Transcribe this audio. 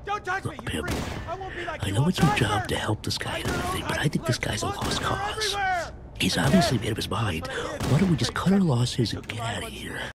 Don't touch me, Look, you Pip, freak! I won't be like I you know all it's your time, job sir. to help this guy and everything, but I think this guy's a lost cause. Everywhere! He's I obviously did. made up his mind. That's what I did. Why don't we just Wait, cut our check. losses and Took get the out of violence. here?